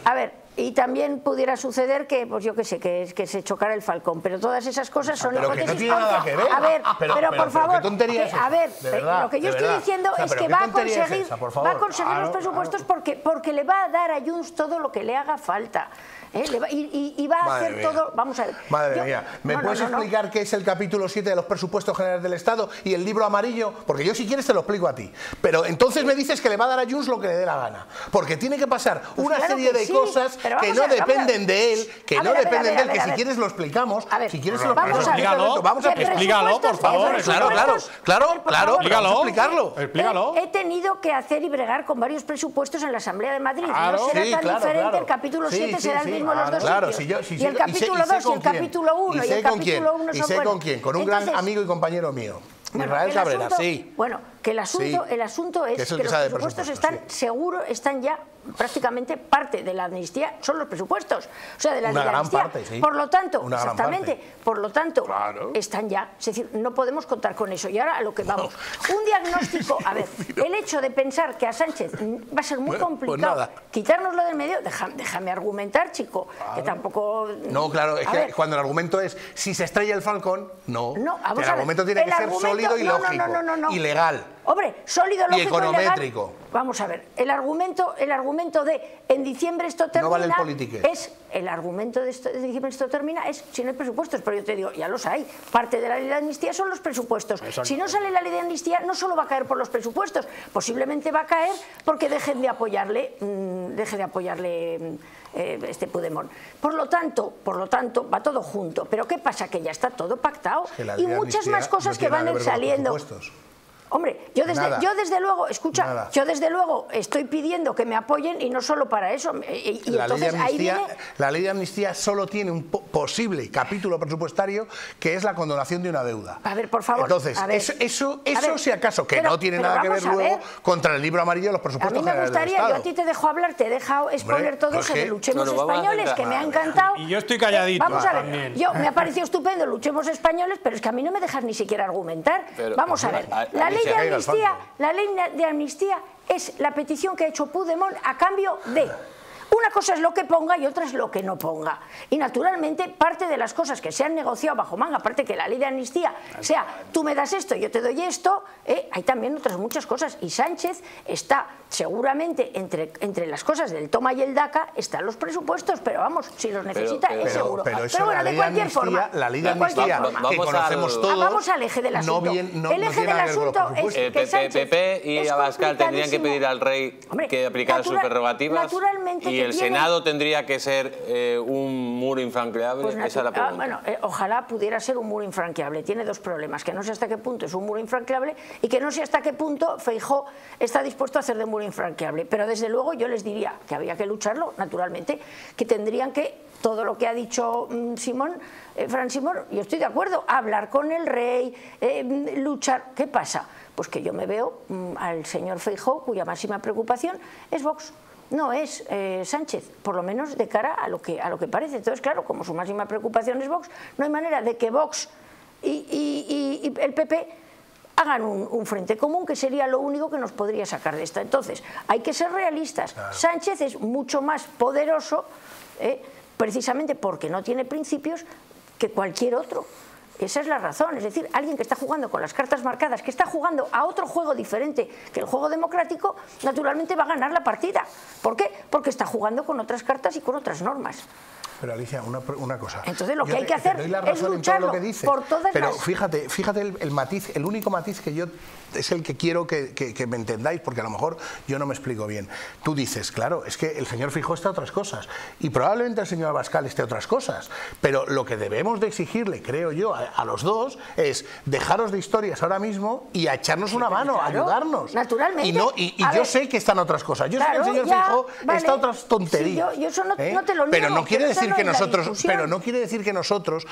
y también pudiera suceder que, pues yo qué sé, que, que se chocara el Falcón, pero todas esas cosas son pero hipótesis. que no tiene nada que ver. A ver, pero, pero, pero por favor, ¿qué tontería es que, a ver, de verdad, lo que yo de estoy verdad. diciendo O sea, es pero que ¿qué va a tontería es conseguir, esa, por va a favor? conseguir Claro, los presupuestos claro. porque, porque le va a dar a Junts todo lo que le haga falta. ¿eh? Le va, y, y, y va a Madre hacer mía. todo. Vamos a ver. Madre yo, mía, ¿me no, puedes no, no, explicar no. qué es el capítulo siete de los presupuestos generales del Estado y el libro amarillo? Porque yo si quieres te lo explico a ti. Pero entonces me dices que le va a dar a Junts lo que le dé la gana. Porque tiene que pasar Pues una claro serie que de sí, cosas pero que vamos no a ver, vamos a dependen ver. de él, que A no ver, a ver, dependen a de él, ver, que a si ver. quieres lo explicamos, A ver, si quieres se lo vamos a ver. explicamos. Vamos a ¿Qué Explícalo, por presupuestos? favor, ¿Qué Claro, claro, presupuestos? claro, A ver, por claro, favor. vamos a explicarlo. Explícalo. He, he tenido que hacer y bregar con varios presupuestos en la Asamblea de Madrid. Claro. No será Sí, tan claro, diferente, claro. el capítulo Sí, siete sí, será sí, el mismo en los dos claro, sitios. si yo- si y yo- el y sé- capítulo y sé dos y con el quién, capítulo uno y y sé el con quién, capítulo uno y son sé buenos. con quién, con un gran Entonces, amigo y compañero mío, bueno, Israel el Cabrera, asunto- sí. Bueno, que el asunto, Sí. el asunto es Que es el que, que los sabe de presupuestos presupuestos, están sí. seguro, están ya prácticamente parte de la amnistía, son los presupuestos. O sea, de la Una ley de gran amnistía. parte, sí. Por lo tanto, Una gran exactamente, parte. por lo tanto, Claro. están ya. Es decir, no podemos contar con eso. Y ahora a lo que vamos. Un diagnóstico, a ver, el hecho de pensar que a Sánchez va a ser muy Bueno, pues complicado nada. quitárnoslo del medio, deja- déjame argumentar, chico, que tampoco... No, claro, es A que ver, cuando el argumento es si se estrella el Falcón, no. No, vamos el a ver. argumento tiene El que ser argumento- sólido y no, no, lógico, no, no, no, no. y legal. Hombre, sólido, Y lógico, econométrico. legal. Vamos a ver, el argumento, el argumento de en diciembre esto termina No vale el politique. es el argumento de, esto, de diciembre esto termina es si no hay presupuestos, pero yo te digo, ya los hay. Parte de la ley de amnistía son los presupuestos. Si no sale la ley de amnistía, no solo va a caer por los presupuestos, posiblemente va a caer porque dejen de apoyarle, mmm, deje de apoyarle mmm, eh, este Puigdemont. Por lo tanto, por lo tanto, va todo junto. Pero ¿qué pasa? Que ya está todo pactado Que la y ley de muchas amnistía más cosas no que tiene van a nada ir que ver con los saliendo. presupuestos. Hombre, yo desde, Nada. yo desde luego, escucha, Nada. yo desde luego estoy pidiendo que me apoyen y no solo para eso. Y, y La ley, de entonces ahí amnistía, viene... la ley de amnistía solo tiene un po- posible capítulo presupuestario que es la condonación de una deuda. A ver, por favor. Entonces, a ver, eso, eso, a eso ver, si acaso, que pero- no tiene pero nada que ver vamos a luego ver. contra el libro amarillo de los A presupuestos mí me generales del gustaría, yo Estado. a ti te dejo hablar, te he dejado exponer todo pues eso que- de Luchemos No, no, vamos a Españoles, centrar- que me ha Madre mía. encantado. Y yo estoy calladito, Vamos a ver, también. yo me ha parecido estupendo Luchemos Españoles, pero es que a mí no me dejas ni siquiera argumentar. Pero, Vamos a ver, a- la ley Alicia, de caiga al amnistía, fondo. la ley de amnistía es la petición que ha hecho Puigdemont a cambio de... Una cosa es lo que ponga y otra es lo que no ponga. Y naturalmente parte de las cosas que se han negociado bajo manga, aparte que la ley de amnistía sea tú me das esto, yo te doy esto, eh, hay también otras muchas cosas. Y Sánchez está seguramente entre, entre las cosas del toma y el daca, están los presupuestos, pero vamos, si los necesita pero- es pero- seguro. Pero eso, bueno, la de ley de cualquier amnistía, forma. la ley de cualquier amnistía forma. que Vamos conocemos al- todos, Ah, vamos al eje del asunto. no, bien, no, el no eje tiene del nada que ver con los asunto es presupuestos. Eh, que P- Sánchez P P y es Abascal tendrían que complicadísimo. pedir al rey Hombre, que aplicara sus natural- prerrogativas naturalmente y que el tiene- Senado tendría que ser eh, un muro infranqueable. Pues Esa es la natu- ah, pregunta. bueno, eh, ojalá pudiera ser un muro infranqueable. Tiene dos problemas, que no sé hasta qué punto es un muro infranqueable y que no sé hasta qué punto Feijóo está dispuesto a hacer de muro infranqueable. Pero desde luego yo les diría que había que lucharlo, naturalmente, que tendrían que, todo lo que ha dicho mm, Simón, eh, Fran Simón, yo estoy de acuerdo, hablar con el rey, eh, mm, luchar. ¿Qué pasa? Pues que yo me veo mm, al señor Feijóo, cuya máxima preocupación es Vox. No es eh, Sánchez, por lo menos de cara a lo que a lo que parece. Entonces, claro, como su máxima preocupación es Vox, no hay manera de que Vox y, y- y- y el P P hagan un, un frente común, que sería lo único que nos podría sacar de esta. Entonces, hay que ser realistas. Sánchez es mucho más poderoso, eh, precisamente porque no tiene principios, que cualquier otro. Esa es la razón, es decir, alguien que está jugando con las cartas marcadas, que está jugando a otro juego diferente que el juego democrático, naturalmente va a ganar la partida. ¿Por qué? Porque está jugando con otras cartas y con otras normas. Pero Alicia, una, una cosa. Entonces lo que Yo hay te- que hacer te doy la es razón en todo lucharlo lo que dices, por todas pero las... fíjate, fíjate el, el matiz, el único matiz que yo es el que quiero que, que- que me entendáis, porque a lo mejor yo no me explico bien. Tú dices, claro, es que el señor Feijóo está a otras cosas y probablemente el señor Abascal esté a otras cosas, pero lo que debemos de exigirle, creo yo, a, a los dos es dejaros de historias ahora mismo y a echarnos una mano, a claro, ayudarnos. naturalmente. Y, no, y, y A yo ver, sé que están a otras cosas. Yo claro, sé que el señor ya, Feijóo vale. está a otras tonterías. Sí, yo- yo eso no- ¿eh? no te lo Pero niego, no quiere pero esa decir no que es la nosotros, discusión. pero no quiere decir que nosotros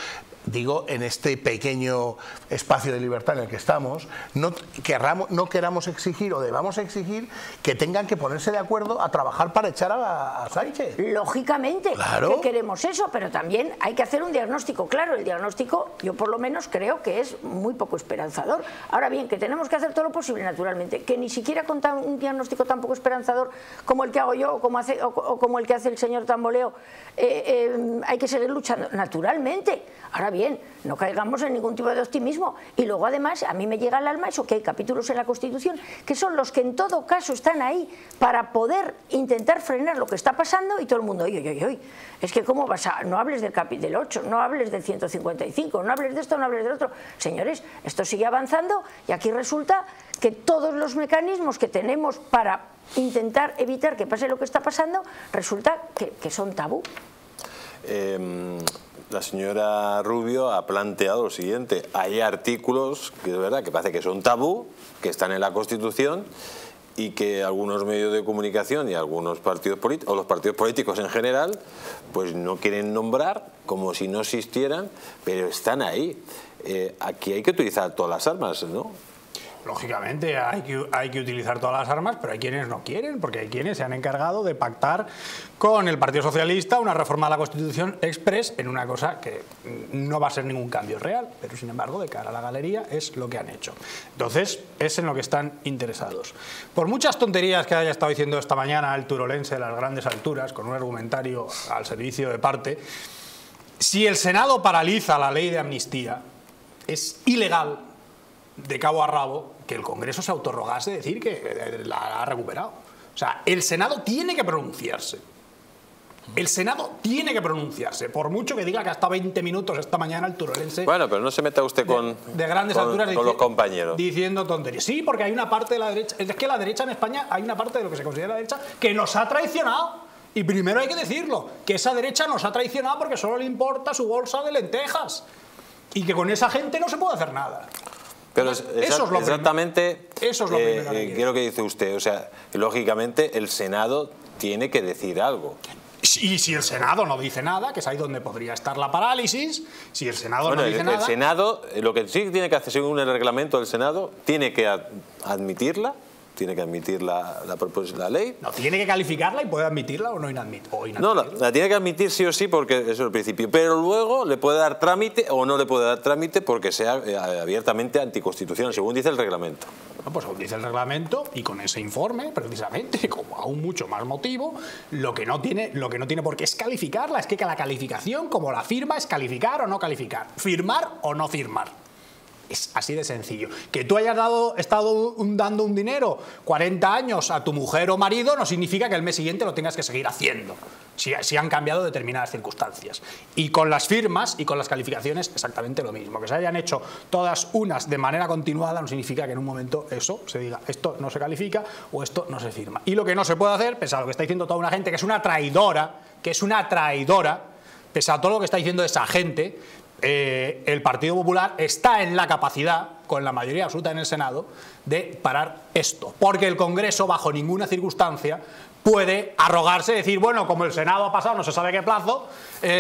digo, en este pequeño espacio de libertad en el que estamos, no querramos, no queramos exigir o debamos exigir que tengan que ponerse de acuerdo a trabajar para echar a, a Sánchez. Lógicamente, claro, que queremos eso, pero también hay que hacer un diagnóstico. Claro, el diagnóstico, yo por lo menos creo que es muy poco esperanzador. Ahora bien, que tenemos que hacer todo lo posible, naturalmente, que ni siquiera con tan, un diagnóstico tan poco esperanzador como el que hago yo o como, hace, o, o como el que hace el señor Tamboleo, eh, eh, hay que seguir luchando, naturalmente. Ahora bien, no caigamos en ningún tipo de optimismo. Y luego, además, a mí me llega al alma eso, que hay capítulos en la Constitución que son los que en todo caso están ahí para poder intentar frenar lo que está pasando, y todo el mundo, oye, oye, oye, es que cómo vas a... No hables del capítulo ocho, no hables del ciento cincuenta y cinco, no hables de esto, no hables del otro. Señores, esto sigue avanzando y aquí resulta que todos los mecanismos que tenemos para intentar evitar que pase lo que está pasando, resulta que, que son tabú. Eh... La señora Rubio ha planteado lo siguiente: hay artículos que de verdad que parece que son tabú, que están en la Constitución y que algunos medios de comunicación y algunos partidos políticos, o los partidos políticos en general, pues no quieren nombrar como si no existieran, pero están ahí. Eh, aquí hay que utilizar todas las armas, ¿no? Lógicamente hay que, hay que utilizar todas las armas, pero hay quienes no quieren, porque hay quienes se han encargado de pactar con el Partido Socialista una reforma de la Constitución express en una cosa que no va a ser ningún cambio real, pero sin embargo de cara a la galería es lo que han hecho. Entonces es en lo que están interesados. Por muchas tonterías que haya estado diciendo esta mañana el turolense de las grandes alturas, con un argumentario al servicio de parte, si el Senado paraliza la ley de amnistía, es ilegal de cabo a rabo que el Congreso se autorrogase decir que la ha recuperado. O sea, el Senado tiene que pronunciarse. El Senado tiene que pronunciarse, por mucho que diga que hasta veinte minutos esta mañana el turolense... Bueno, pero no se meta usted con, de, de grandes con, alturas con los compañeros. Diciendo tonterías. Sí, porque hay una parte de la derecha... Es que la derecha en España, hay una parte de lo que se considera la derecha que nos ha traicionado. Y primero hay que decirlo, que esa derecha nos ha traicionado porque solo le importa su bolsa de lentejas. Y que con esa gente no se puede hacer nada. Pero es, eso es lo exactamente eso es lo eh, primero que eh, lo que dice usted. O sea, lógicamente el Senado tiene que decir algo. Y si el Senado no dice nada, que es ahí donde podría estar la parálisis, si el Senado bueno, no dice el, nada... el Senado, lo que sí tiene que hacer según el reglamento del Senado, tiene que ad, admitirla, tiene que admitir la, la, la ley. No, tiene que calificarla y puede admitirla o no inadmit, o inadmitirla. No, la, la tiene que admitir sí o sí porque eso es el principio. Pero luego le puede dar trámite o no le puede dar trámite porque sea eh, abiertamente anticonstitucional, según dice el reglamento. Bueno, pues según dice el reglamento y con ese informe, precisamente, como aún mucho más motivo, lo que no tiene, lo que no tiene por qué es calificarla. Es que la calificación, como la firma, es calificar o no calificar. Firmar o no firmar. Es así de sencillo. Que tú hayas dado, estado dando un dinero cuarenta años a tu mujer o marido no significa que el mes siguiente lo tengas que seguir haciendo, si, si han cambiado determinadas circunstancias. Y con las firmas y con las calificaciones exactamente lo mismo. Que se hayan hecho todas unas de manera continuada no significa que en un momento eso se diga, esto no se califica o esto no se firma. Y lo que no se puede hacer, pese a lo que está diciendo toda una gente que es una traidora, que es una traidora, pese a todo lo que está diciendo esa gente, Eh, el Partido Popular está en la capacidad, con la mayoría absoluta en el Senado, de parar esto. Porque el Congreso, bajo ninguna circunstancia, puede arrogarse y decir, bueno, como el Senado ha pasado no se sabe qué plazo,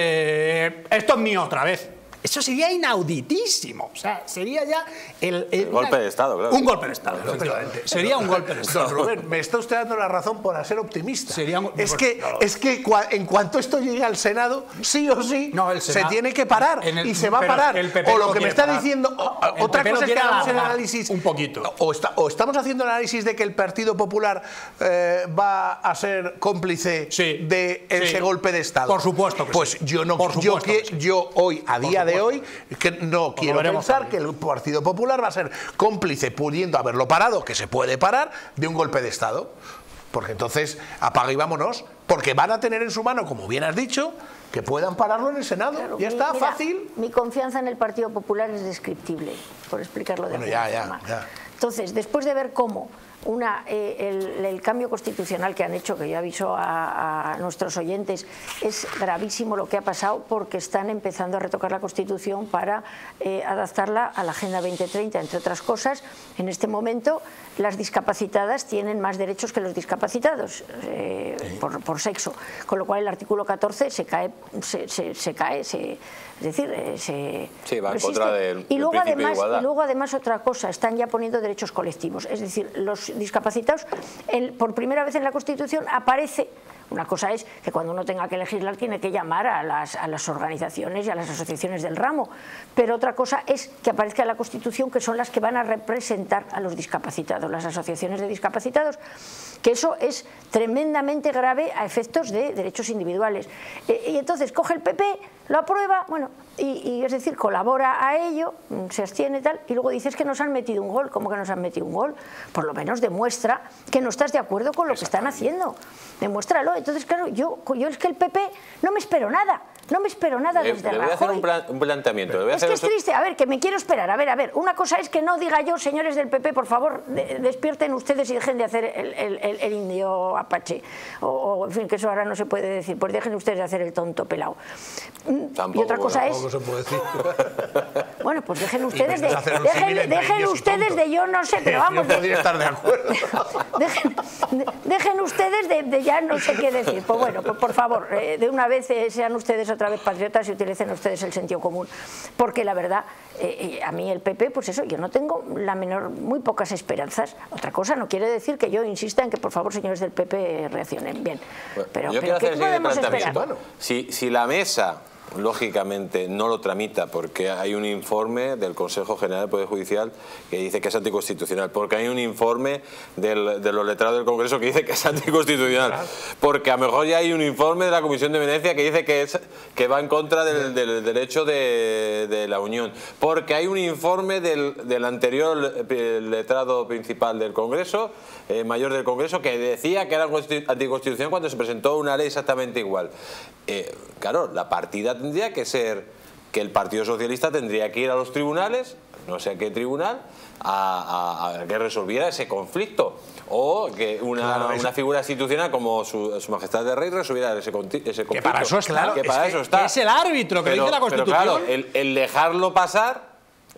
eh, esto es mío otra vez. Eso sería inauditísimo. O sea, sería ya el, el, el golpe una, de Estado, claro. Un golpe de Estado, efectivamente. Sería un golpe de Estado. Don Rubén, me está usted dando la razón por ser optimista. Sería un, es, pues, que, no, es que en cuanto esto llegue al Senado, sí o sí, no, el Senado, se tiene que parar el, y se va a parar. El P P o lo no que me está parar. diciendo, o, el otra P P cosa no es que hagamos el alargar análisis. Un poquito. O, está, o estamos haciendo el análisis de que el Partido Popular eh, va a ser cómplice sí, de ese sí. golpe de Estado. Por supuesto que Pues sí. yo no, Por yo, que, que sí. yo hoy, a día de hoy, que no pues quiero pensar que el Partido Popular va a ser cómplice, pudiendo haberlo parado, que se puede parar, de un golpe de Estado. Porque entonces apaga y vámonos, porque van a tener en su mano, como bien has dicho, que puedan pararlo en el Senado. Claro, ya está, mira, fácil. Mi confianza en el Partido Popular es descriptible, por explicarlo de bueno, alguna ya, forma. ya, ya. Entonces, después de ver cómo Una, eh, el, el cambio constitucional que han hecho, que yo aviso a, a nuestros oyentes, es gravísimo lo que ha pasado porque están empezando a retocar la Constitución para eh, adaptarla a la Agenda veinte treinta, entre otras cosas. En este momento las discapacitadas tienen más derechos que los discapacitados eh, por, por sexo, con lo cual el artículo catorce se cae, se, se, se cae, se, es decir, eh, se sí, va en resiste. contra del, y luego del principio además, de igualdad. Y luego además otra cosa, están ya poniendo derechos colectivos, es decir, los discapacitados, el, por primera vez en la Constitución aparece. Una cosa es que cuando uno tenga que legislar tiene que llamar a las, a las organizaciones y a las asociaciones del ramo, pero otra cosa es que aparezca en la Constitución que son las que van a representar a los discapacitados, las asociaciones de discapacitados, que eso es tremendamente grave a efectos de derechos individuales. E, y entonces coge el P P, lo aprueba, bueno, y, y es decir, colabora a ello, se abstiene y tal, y luego dices que nos han metido un gol. ¿Cómo que nos han metido un gol? Por lo menos demuestra que no estás de acuerdo con lo que están haciendo. Demuéstralo. Entonces, claro, yo, yo es que el P P no me espero nada. No me espero nada le, desde le voy a hacer un, plan, un planteamiento. Le voy a es hacer que es triste. A ver, que me quiero esperar. A ver, a ver. Una cosa es que no diga yo, señores del P P, por favor, de, despierten ustedes y dejen de hacer el, el, el, el indio apache. O, o, en fin, que eso ahora no se puede decir. Pues dejen ustedes de hacer el tonto pelado. Tampoco, y otra cosa es... se puede decir. Bueno, pues dejen ustedes de... Hacer un Dejen, símil entre dejen indios y ustedes tontos. de yo no sé, pero vamos... Yo podría estar de acuerdo. Dejen, de, dejen ustedes de, de ya no sé qué decir. Pues bueno, pues por favor, eh, de una vez eh, sean ustedes otra vez patriotas y utilicen ustedes el sentido común. Porque la verdad, eh, a mí el P P, pues eso, yo no tengo la menor, muy pocas esperanzas. Otra cosa no quiere decir que yo insista en que por favor, señores del P P, reaccionen bien. Bueno, pero yo pero quiero ¿qué hacer el podemos planteamiento. esperar? Bueno, si, si la mesa lógicamente no lo tramita porque hay un informe del Consejo General del Poder Judicial que dice que es anticonstitucional, porque hay un informe del, de los letrados del Congreso que dice que es anticonstitucional, porque a lo mejor ya hay un informe de la Comisión de Venecia que dice que, es, que va en contra del, del derecho de, de la Unión, porque hay un informe del, del anterior letrado principal del Congreso, eh, mayor del Congreso, que decía que era anticonstitucional cuando se presentó una ley exactamente igual. Eh, claro, la partida tendría que ser que el Partido Socialista tendría que ir a los tribunales, no sé a qué tribunal, a, a, a que resolviera ese conflicto, o que una, claro, una figura institucional como su, su Majestad de Rey resolviera ese, ese conflicto. Que para eso es claro, que para es eso que, está. que es el árbitro que pero, dice la Constitución. Pero claro, el, el dejarlo pasar...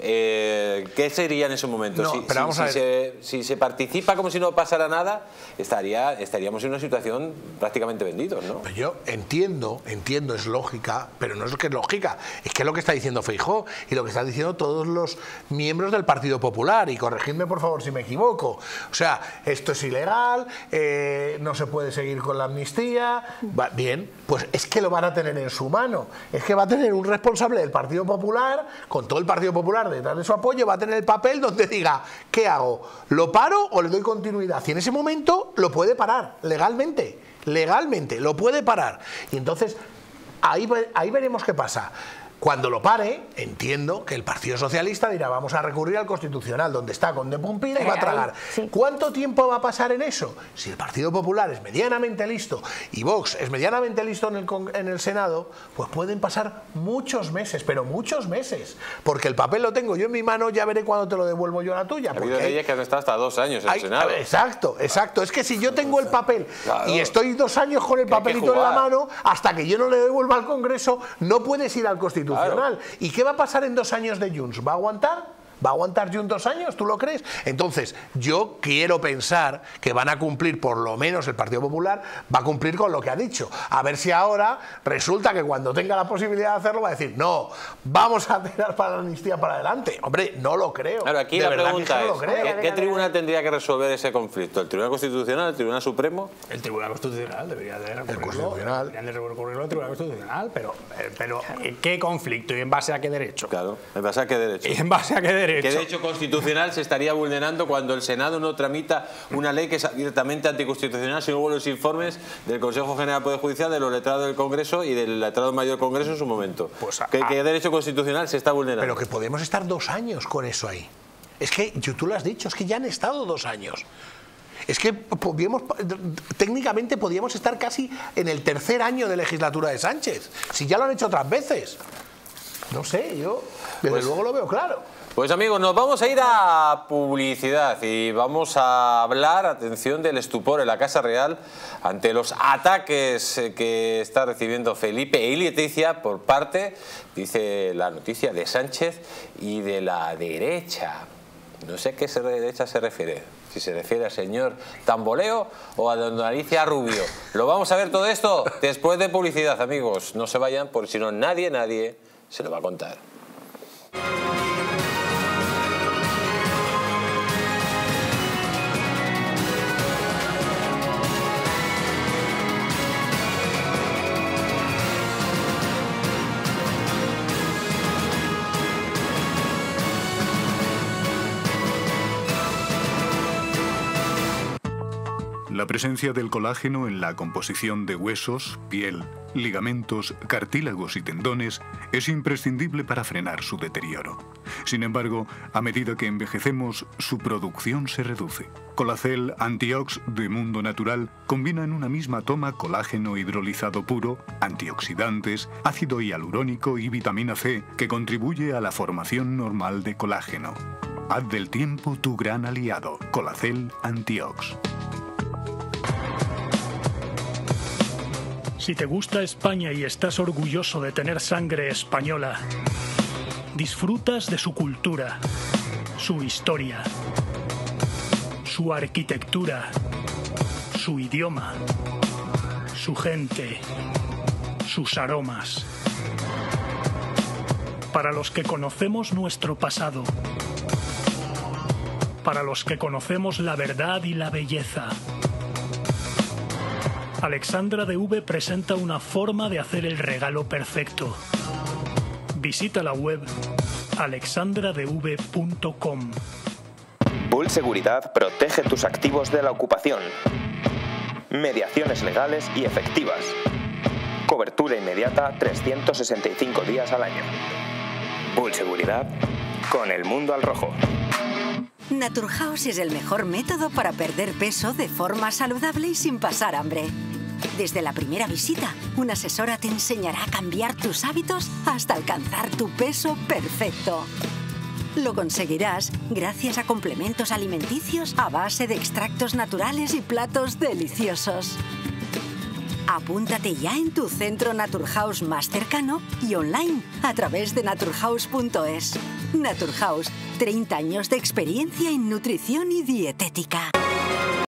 Eh, ¿qué sería en ese momento? No, si, pero si, vamos si, a ver. se, si se participa como si no pasara nada, estaría, estaríamos en una situación prácticamente vendidos, ¿no? Pues yo entiendo, entiendo, es lógica, pero no es lo que es lógica, es que es lo que está diciendo Feijóo y lo que están diciendo todos los miembros del Partido Popular, y corregidme por favor si me equivoco. O sea, esto es ilegal, eh, no se puede seguir con la amnistía. Va, bien, pues es que lo van a tener en su mano. Es que va a tener un responsable del Partido Popular, con todo el Partido Popular detrás de su apoyo, va a tener el papel donde diga, ¿qué hago? ¿Lo paro o le doy continuidad? Y en ese momento lo puede parar, legalmente, legalmente, lo puede parar. Y entonces, ahí, ahí veremos qué pasa. Cuando lo pare, entiendo que el Partido Socialista dirá, vamos a recurrir al Constitucional, donde está con de Pumpira y va a tragar. Sí. ¿Cuánto tiempo va a pasar en eso? Si el Partido Popular es medianamente listo y Vox es medianamente listo en el, en el Senado, pues pueden pasar muchos meses, pero muchos meses. Porque el papel lo tengo yo en mi mano, ya veré cuándo te lo devuelvo yo a la tuya. Ha habido leyes que han estado hasta dos años en hay, el Senado. Exacto, exacto. Es que si yo tengo el papel claro, y estoy dos años con el que hay que papelito en la jugar. mano, hasta que yo no le devuelva al Congreso, no puedes ir al Constitucional. Claro. ¿Y qué va a pasar en dos años de Junts? ¿Va a aguantar? ¿Va a aguantar Junts dos años? ¿Tú lo crees? Entonces, yo quiero pensar que van a cumplir, por lo menos el Partido Popular, va a cumplir con lo que ha dicho. A ver si ahora resulta que cuando tenga la posibilidad de hacerlo va a decir, no, vamos a tirar para la amnistía para adelante. Hombre, no lo creo. Claro, aquí De la verdad que pregunta no lo es, creo. ¿qué, ¿qué tribunal tendría que resolver ese conflicto? ¿El Tribunal Constitucional, el Tribunal Supremo? El Tribunal Constitucional debería de recurrirlo. Constitucional. Deberían de recurrirlo al Tribunal Constitucional, pero, eh, pero ¿qué conflicto y en base a qué derecho? Claro, ¿en base a qué derecho? ¿Y en base a qué derecho? ¿Qué derecho constitucional se estaría vulnerando cuando el Senado no tramita una ley que es abiertamente anticonstitucional, sin luego los informes del Consejo General del Poder Judicial, de los letrados del Congreso y del letrado mayor del Congreso en su momento? Pues a, ¿Qué, ¿Qué derecho constitucional se está vulnerando? Pero que podemos estar dos años con eso ahí. Es que, tú lo has dicho, es que ya han estado dos años. Es que podíamos, técnicamente podíamos estar casi en el tercer año de legislatura de Sánchez, si ya lo han hecho otras veces. No sé, yo desde Pues- luego lo veo claro. Pues amigos, nos vamos a ir a publicidad y vamos a hablar, atención, del estupor en la Casa Real ante los ataques eh, que está recibiendo Felipe y Leticia por parte, dice la noticia, de Sánchez y de la derecha. No sé a qué se- derecha se refiere, si se refiere al señor Tamboleo o a don Alicia Rubio. Lo vamos a ver todo esto después de publicidad, amigos. No se vayan, porque si no nadie, nadie se lo va a contar. La presencia del colágeno en la composición de huesos, piel, ligamentos, cartílagos y tendones es imprescindible para frenar su deterioro. Sin embargo, a medida que envejecemos, su producción se reduce. Colacel Antiox de Mundo Natural combina en una misma toma colágeno hidrolizado puro, antioxidantes, ácido hialurónico y vitamina C que contribuye a la formación normal de colágeno. Haz del tiempo tu gran aliado. Colacel Antiox. Si te gusta España y estás orgulloso de tener sangre española, disfrutas de su cultura, su historia, su arquitectura, su idioma, su gente, sus aromas. Para los que conocemos nuestro pasado, para los que conocemos la verdad y la belleza, Alexandra de V presenta una forma de hacer el regalo perfecto. Visita la web alexandra d v punto com. Bull Seguridad protege tus activos de la ocupación. Mediaciones legales y efectivas. Cobertura inmediata trescientos sesenta y cinco días al año. Bull Seguridad con el mundo al rojo. Naturhaus es el mejor método para perder peso de forma saludable y sin pasar hambre. Desde la primera visita, una asesora te enseñará a cambiar tus hábitos hasta alcanzar tu peso perfecto. Lo conseguirás gracias a complementos alimenticios a base de extractos naturales y platos deliciosos. Apúntate ya en tu centro Naturhaus más cercano y online a través de naturhaus punto es. Naturhaus, treinta años de experiencia en nutrición y dietética.